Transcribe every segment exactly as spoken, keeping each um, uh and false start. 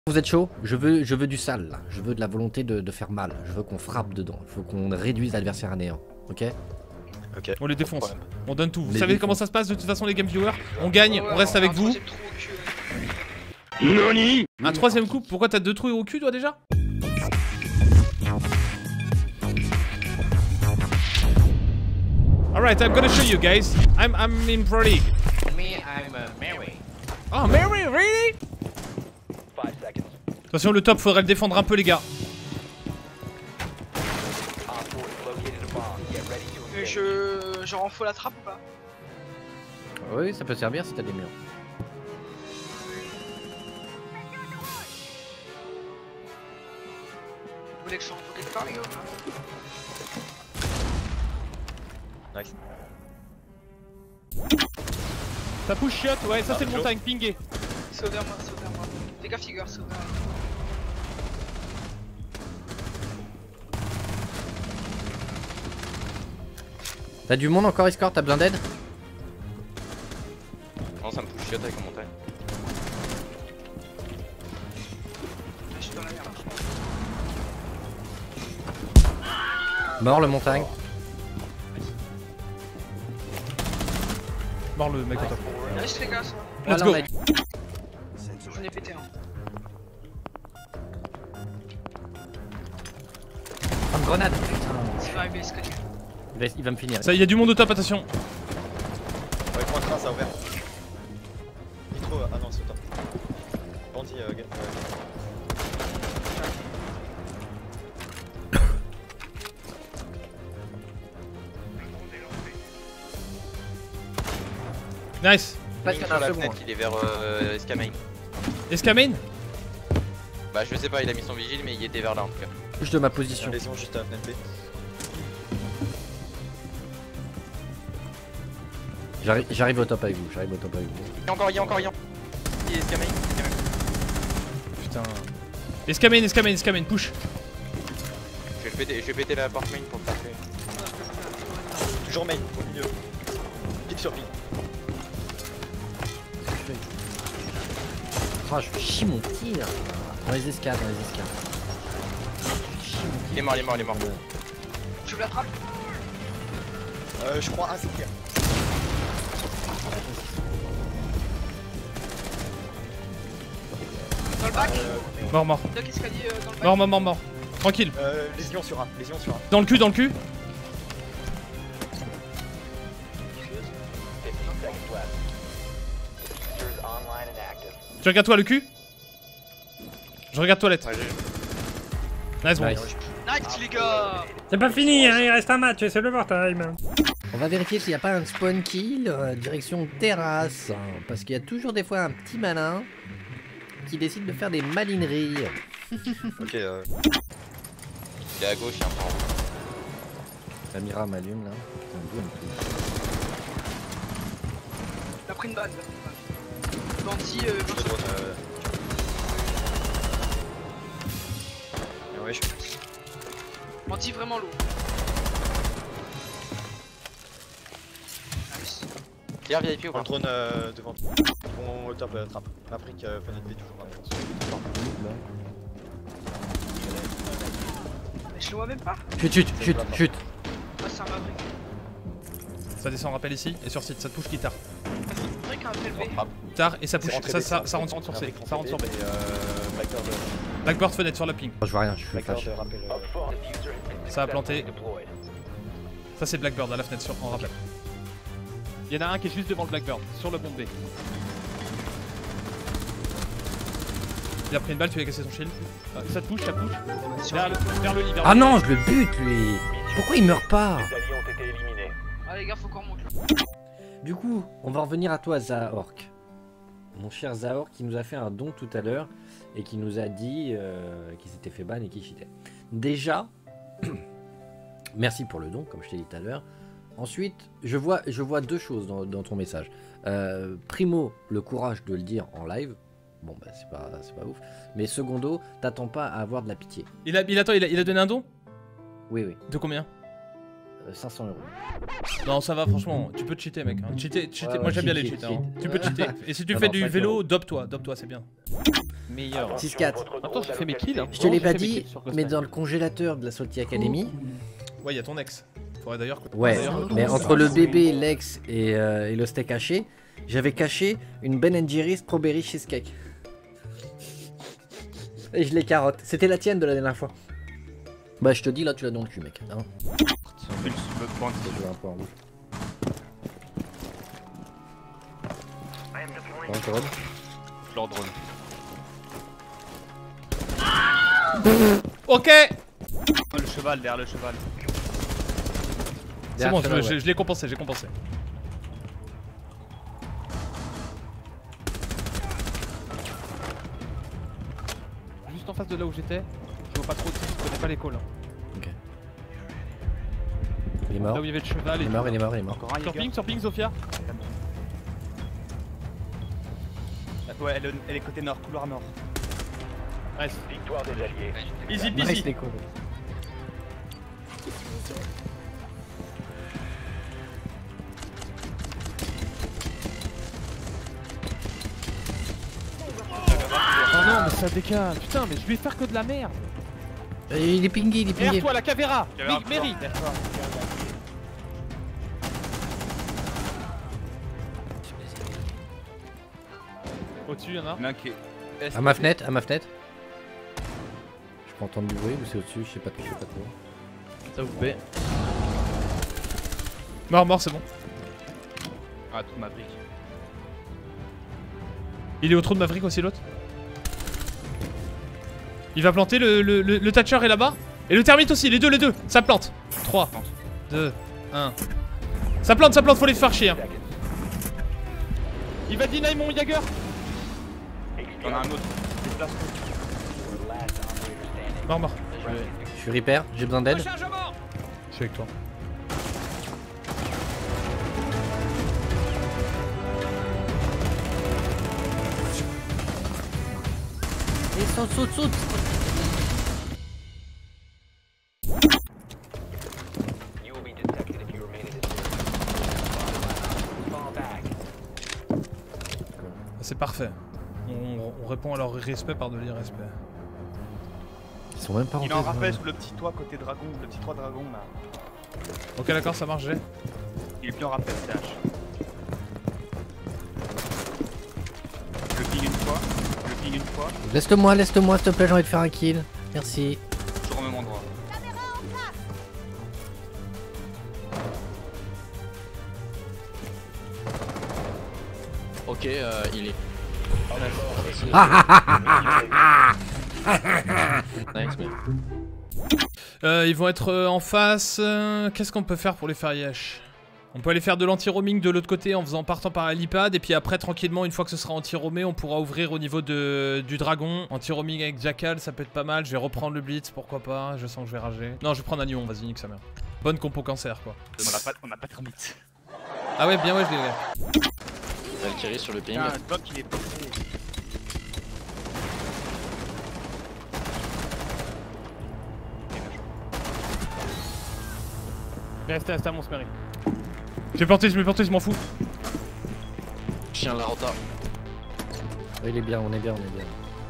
Vous êtes chaud? Je veux, je veux du sale là. Je veux de la volonté de, de faire mal. Je veux qu'on frappe dedans. Il faut qu'on réduise l'adversaire à néant. Ok? Ok. On les défonce. On donne tout. Vous Les savez défonce. comment ça se passe de toute façon les game viewers? On gagne, Ouais, on reste ouais, avec un vous. troisième trou au cul, ouais. Nani? Un troisième coup? Pourquoi t'as deux trous au cul toi déjà? Alright, I'm gonna show you guys. I'm, I'm in Pro League. Me, I'm uh, Mary. Oh Mary, really? five seconds. Attention le top, faudrait le défendre un peu les gars. Mais je... je renfaux la trappe ou pas? Oui, ça peut servir si t'as des murs. Vous voulez que je renfaux quelque part les gars ou pas? Nice. Ça push shot, ouais, ça Ah, c'est le Joe. montagne, pingé. C'est au moi, c'est au moi. Fais gaffe Tiger, c'est au moi. T'as du monde encore, Escort? T'as besoin d'aide? Non, ça me push shot avec un montagne. Je suis dans la merde. Mort le montagne. Mort le mec au top. Nice les gars ça. Let's Voilà, go. on a- J'en ai pété un. Oh, une grenade. C'est arrivé escalier. Il va, il va me finir. Ça, y a du monde au top, attention. Ouais, point train, ça a ouvert. Nitro, ah non, c'est au top. Bandit, euh, gars. Nice. Parce qu'il y en a Sur un la second. fenêtre, il est vers euh, Escamane. Escamane? Bah je sais pas, il a mis son vigile mais il était vers là en tout cas. Touche de ma J'ai position. une lésion juste à la fenêtre B. J'arrive j'arrive au top avec vous. J'arrive au top avec vous. Il y a encore, il y a encore, il y a Il est Escamane, Escamane. Putain. Escamane, escamane, escamane, push. Je vais péter, je vais péter la porte main pour le faire tuer. Toujours main, au milieu. Pique sur pique. Oh, je chie mon tir. Dans les escales, dans les escales. Je chie mon Il est mort, il est mort, il est mort. Tu veux la trappe? Euh, je crois, ah, c'est clair. Dans le bac? Mort, mort. Doc escalier euh, dans le bac? Mort, mort, mort, mort. Tranquille. Euh, lésion sur un, lésion sur un. Dans le cul, dans le cul. Tu regardes toi le cul? Je regarde toilette. Ouais, j'ai- Nice, bon. Nice. Nice les gars! C'est pas fini, hein, il reste un match, c'est le time. On va vérifier s'il n'y a pas un spawn kill euh, direction terrasse. Hein, parce qu'il y a toujours des fois un petit malin qui décide de faire des malineries. Ok, euh. Il est à gauche, il y a un peu en haut. La Mira m'allume là. Putain, d'où elle me touche. T'as pris une balle, t'as pris une balle. Bandit, euh, Je te drone, euh. Ah ouais, je Bandit vraiment lourd. Nice. Tire V I P ou prends pas? le drone euh, devant. Bon, au top, euh, trappe. Afrique, euh, fenêtre B, toujours en défense. Mais je le vois même pas. Chut, chut, chut, chut. Ah, c'est un maverick. Ça descend, rappel ici. Et sur site, ça te push guitare. Maverick a un P L V. Frappe. Guitare et ça push. C'est rentré Ça, B, ça, c'est ça rentré rentre sur B, C. Afrique Ça rentre sur B. Et euh. Blackbird, euh, Blackboard, fenêtre sur la ping. Oh, je vois rien, je suis Blackbird, flash. euh, rappel. euh, Ça a planté. Ça c'est Blackbird à la fenêtre sur en rappel. Il y en a un qui est juste devant le Blackbird, sur le bomb B. Il a pris une balle, tu lui as cassé son shield. Euh, ça te push, ça push. Vers le, vers le lit, vers Ah le lit. non, je le bute lui. Pourquoi il meurt pas? Ah les gars, faut qu'on remonte là. Du coup, on va revenir à toi, Zahork. Mon cher Zahork qui nous a fait un don tout à l'heure et qui nous a dit euh, qu'il s'était fait ban et qu'il cheatait. Déjà, merci pour le don, comme je t'ai dit tout à l'heure. Ensuite, je vois, je vois deux choses dans, dans ton message. Euh, primo, le courage de le dire en live. Bon, bah, c'est pas, c'est pas ouf. Mais secondo, t'attends pas à avoir de la pitié. Il a, il, attends, il a, il a donné un don? Oui, oui. De combien? euh, cinq cents euros. Non, ça va, franchement, tu peux cheater, mec. Hein. Cheater, cheater. Ouais, Moi ouais, j'aime bien cheat, les cheat, cheats. Hein. cheat. Tu peux cheater. Et si tu Non, fais non, du cinq vélo, euros. dope-toi, dope-toi, c'est bien. Meilleur. six quatre. Attends, j'ai fait mes kills. Hein. Je te l'ai J'ai pas fait mes dit, kills sur Ghost mais Knight. dans le congélateur de la Salty Academy, Ouais, y'a ton ex. Faudrait d'ailleurs. que- ouais, d'ailleurs, mais ton- entre le bébé, l'ex et, euh, et le steak haché, j'avais caché une Ben and Jerry's Strawberry Cheesecake. Et je les carotte. C'était la tienne de la dernière fois. Bah je te dis là, tu l'as dans le cul, mec. Hein. Je me pointe. Je vois un peu en rouge. Bon, encore une. Je leur drone. Ok. Oh, le cheval, derrière le cheval. C'est bon, je, Derrière, je- ouais. je l'ai compensé, j'ai compensé. Juste en face de là où j'étais, je vois pas trop, je connais pas les calls. Hein. Ok. Il est mort. Là où il y avait le cheval et Il est mort, il est mort, il est mort. Encore un Sur Jäger. ping, sur ping, Zofia. Ouais, elle, elle est côté nord, couloir nord. Nice. Victoire des alliés. Easy Nice, peasy. les coups. Oh non, mais ça décale. Putain, mais je vais faire que de la merde. Euh, Il est pingé, il est pingé. Derrière toi, la Cavera. Cavera, Big Mary. Au-dessus, y'en a. Il y en a un qui est est. À ma fenêtre, à ma fenêtre. Je peux entendre du bruit ou c'est au-dessus, je sais pas, je sais pas trop. Ça vous plaît. Mort, mort, c'est bon. Ah, tout ma brique. Il est au trou de Maverick aussi, l'autre. Il va planter, le, le, le, le Thatcher est là-bas. Et le Termite aussi, les deux, les deux. Ça plante. trois, deux, un. Ça plante, ça plante, faut les faire chier. Hein. Il va deny mon Jagger. Il y en a un autre. Déplace. Mort, mort. Je suis repair, j'ai besoin d'aide. Je suis avec toi. Et saute, saute, saute. C'est parfait. On, on répond à leur respect par de l'irrespect. Ils sont même pas Il rentrés. en ce rappelle moment-là. sous le petit toit côté dragon, le petit toit dragon là. Ok, d'accord, ça marche, j'ai. Il est plus en rappel, C H. Je le ping une fois, je le ping une fois, Laisse-moi, laisse-moi, s'il te plaît, j'ai envie de faire un kill. Merci. toujours au même endroit. Ok, euh, il est. Nice, mais. Euh, ils vont être euh, en face. euh, Qu'est-ce qu'on peut faire pour les faire yesh? On peut aller faire de l'anti-roaming de l'autre côté en faisant partant par l'helipad. Et puis après, tranquillement, une fois que ce sera anti-roamé, on pourra ouvrir au niveau de, du dragon. Anti-roaming avec Jackal, ça peut être pas mal. Je vais reprendre le blitz, pourquoi pas. Je sens que je vais rager. Non, je vais prendre un Nyon, vas-y, nique sa mère. Bonne compo cancer, quoi. On a pas, on a pas de remite. Ah ouais, bien ouais, je l'ai. Valkyrie sur le ping. Putain, Doc il est passé. Restez, restez à mon smery. J'ai planté, je m'ai planté, je m'en fous. Chien la rota. Oui, il est bien, on est bien, on est bien.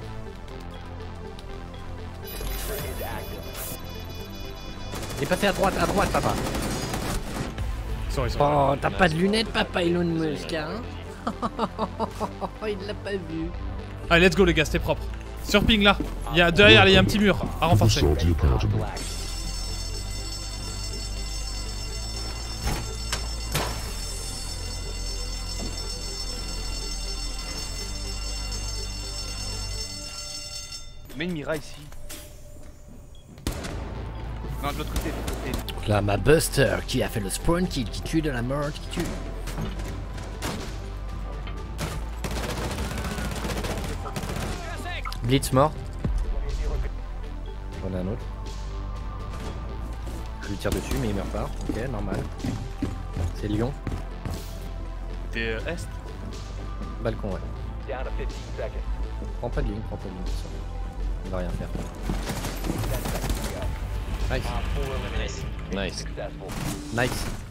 Il est passé à droite, à droite, papa. Sorry, sorry. Oh, t'as pas de lunettes, papa Elon Musk, hein? Il l'a pas vu. Allez, let's go, les gars, c'était propre. Sur ping là. Il y a derrière, il y a un petit mur à renforcer. Mets une Mira ici. Non, de l'autre côté, de l'autre côté. Donc là, ma Buster qui a fait le spawn kill, qui tue de la mort, qui tue. Blitz mort. J'en ai un autre. Je lui tire dessus, mais il meurt pas. Ok, normal. C'est Lyon. T'es euh, est. Balcon, ouais. Prends pas de ligne, prends pas de ligne. ça. Il va rien faire. Nice. Nice. Nice.